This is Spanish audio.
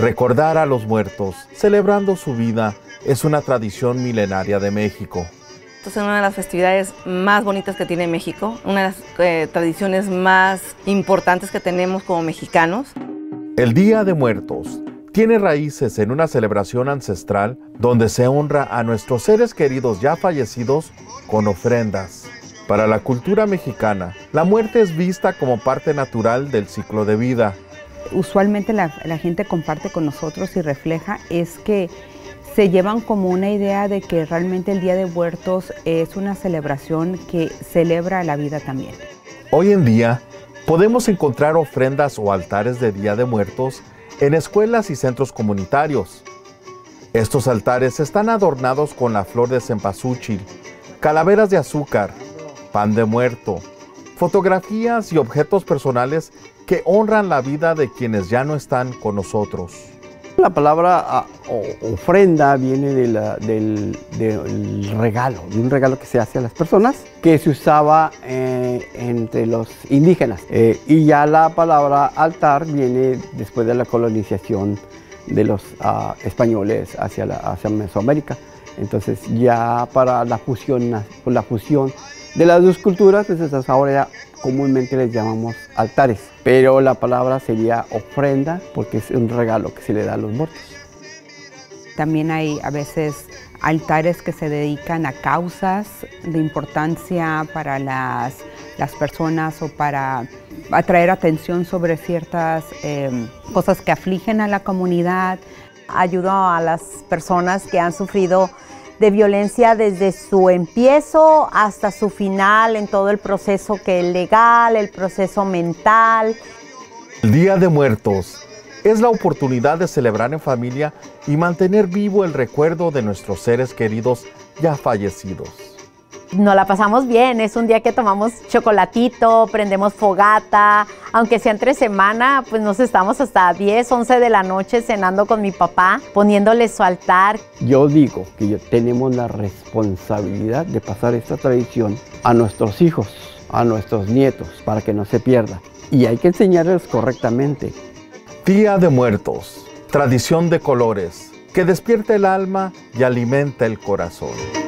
Recordar a los muertos, celebrando su vida, es una tradición milenaria de México. Esta es una de las festividades más bonitas que tiene México, una de las tradiciones más importantes que tenemos como mexicanos. El Día de Muertos tiene raíces en una celebración ancestral donde se honra a nuestros seres queridos ya fallecidos con ofrendas. Para la cultura mexicana, la muerte es vista como parte natural del ciclo de vida. Usualmente la gente comparte con nosotros y refleja es que se llevan como una idea de que realmente el Día de Muertos es una celebración que celebra la vida también. Hoy en día podemos encontrar ofrendas o altares de Día de Muertos en escuelas y centros comunitarios. Estos altares están adornados con la flor de cempasúchil, calaveras de azúcar, pan de muerto, fotografías y objetos personales que honran la vida de quienes ya no están con nosotros. La palabra ofrenda viene del regalo, de un regalo que se hace a las personas, que se usaba entre los indígenas. Y ya la palabra altar viene después de la colonización de los españoles hacia Mesoamérica. Entonces ya para la fusión de las dos culturas, entonces ahora ya comúnmente les llamamos altares, pero la palabra sería ofrenda porque es un regalo que se le da a los muertos. También hay a veces altares que se dedican a causas de importancia para las personas o para atraer atención sobre ciertas cosas que afligen a la comunidad. Ayudo a las personas que han sufrido de violencia desde su empiezo hasta su final, en todo el proceso que es legal, el proceso mental. El Día de Muertos es la oportunidad de celebrar en familia y mantener vivo el recuerdo de nuestros seres queridos ya fallecidos. Nos la pasamos bien, es un día que tomamos chocolatito, prendemos fogata, aunque sea entre semana, pues nos estamos hasta 10, 11 de la noche cenando con mi papá, poniéndole su altar. Yo digo que tenemos la responsabilidad de pasar esta tradición a nuestros hijos, a nuestros nietos, para que no se pierda. Y hay que enseñarles correctamente. Día de Muertos, tradición de colores, que despierta el alma y alimenta el corazón.